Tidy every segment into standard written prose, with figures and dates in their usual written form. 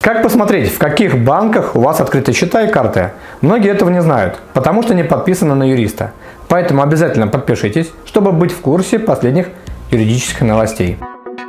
Как посмотреть, в каких банках у вас открыты счета и карты? Многие этого не знают, потому что не подписаны на юриста. Поэтому обязательно подпишитесь, чтобы быть в курсе последних юридических новостей.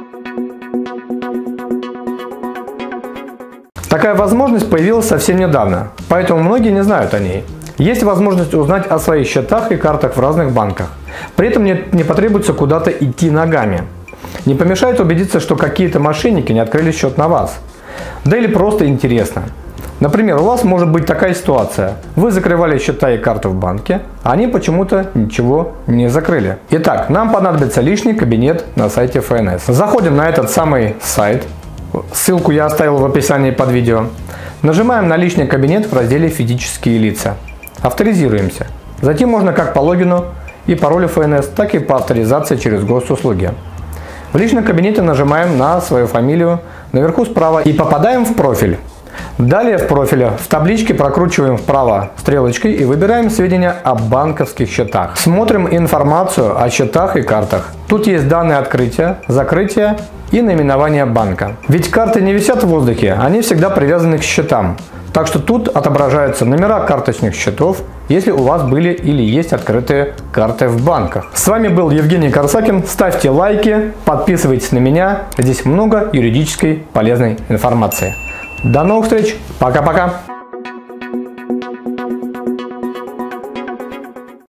Такая возможность появилась совсем недавно, поэтому многие не знают о ней. Есть возможность узнать о своих счетах и картах в разных банках. При этом не потребуется куда-то идти ногами. Не помешает убедиться, что какие-то мошенники не открыли счет на вас. Да или просто интересно. Например, у вас может быть такая ситуация. Вы закрывали счета и карты в банке, а они почему-то ничего не закрыли. Итак, нам понадобится личный кабинет на сайте ФНС. Заходим на этот самый сайт. Ссылку я оставил в описании под видео. Нажимаем на личный кабинет в разделе «Физические лица». Авторизируемся. Затем можно как по логину и паролю ФНС, так и по авторизации через госуслуги. В личном кабинете нажимаем на свою фамилию наверху справа и попадаем в профиль. Далее в профиле в табличке прокручиваем вправо стрелочкой и выбираем сведения о банковских счетах. Смотрим информацию о счетах и картах. Тут есть данные открытия, закрытия и наименование банка. Ведь карты не висят в воздухе, они всегда привязаны к счетам. Так что тут отображаются номера карточных счетов, если у вас были или есть открытые карты в банках. С вами был Евгений Корсакин. Ставьте лайки, подписывайтесь на меня. Здесь много юридической полезной информации. До новых встреч. Пока-пока.